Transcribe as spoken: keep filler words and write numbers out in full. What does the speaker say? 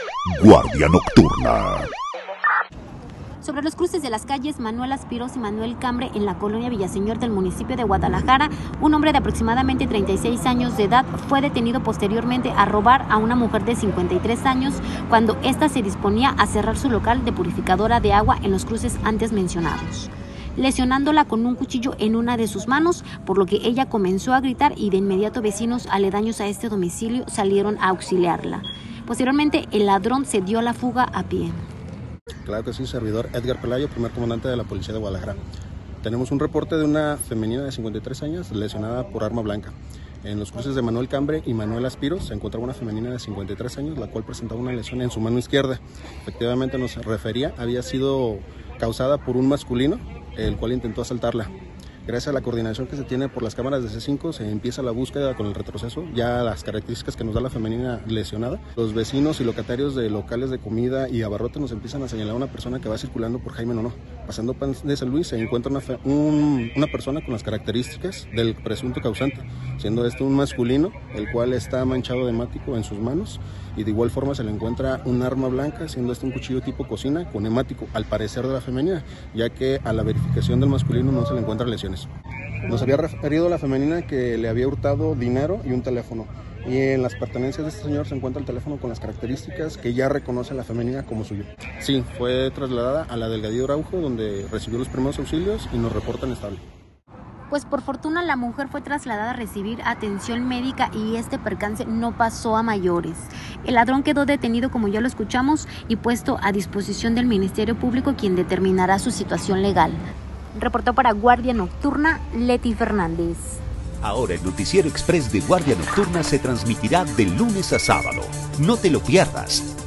Guardia Nocturna. Sobre los cruces de las calles Manuel Aspiros y Manuel Cambre en la colonia Villaseñor del municipio de Guadalajara, un hombre de aproximadamente treinta y seis años de edad fue detenido posteriormente a robar a una mujer de cincuenta y tres años cuando ésta se disponía a cerrar su local de purificadora de agua en los cruces antes mencionados, lesionándola con un cuchillo en una de sus manos, por lo que ella comenzó a gritar y de inmediato vecinos aledaños a este domicilio salieron a auxiliarla. Posteriormente, el ladrón se dio a la fuga a pie. Claro que sí, servidor Edgar Pelayo, primer comandante de la Policía de Guadalajara. Tenemos un reporte de una femenina de cincuenta y tres años lesionada por arma blanca. En los cruces de Manuel Cambre y Manuel Aspiros se encontraba una femenina de cincuenta y tres años, la cual presentaba una lesión en su mano izquierda. Efectivamente nos refería, había sido causada por un masculino, el cual intentó asaltarla. Gracias a la coordinación que se tiene por las cámaras de C cinco, se empieza la búsqueda con el retroceso, ya las características que nos da la femenina lesionada. Los vecinos y locatarios de locales de comida y abarrotes nos empiezan a señalar a una persona que va circulando por Jaime Nono. Pasando de San Luis se encuentra una, fe, un, una persona con las características del presunto causante, siendo este un masculino, el cual está manchado de hemático en sus manos, y de igual forma se le encuentra un arma blanca, siendo este un cuchillo tipo cocina con hemático, al parecer de la femenina, ya que a la verificación del masculino no se le encuentran lesiones. Nos había referido a la femenina que le había hurtado dinero y un teléfono, y en las pertenencias de este señor se encuentra el teléfono con las características que ya reconoce la femenina como suyo. Sí, fue trasladada a la Delgadillo Araujo, donde recibió los primeros auxilios y nos reportan estable. Pues por fortuna la mujer fue trasladada a recibir atención médica y este percance no pasó a mayores. El ladrón quedó detenido, como ya lo escuchamos, y puesto a disposición del Ministerio Público, quien determinará su situación legal. Reportó para Guardia Nocturna, Leti Fernández. Ahora el Noticiero Express de Guardia Nocturna se transmitirá de lunes a sábado. No te lo pierdas.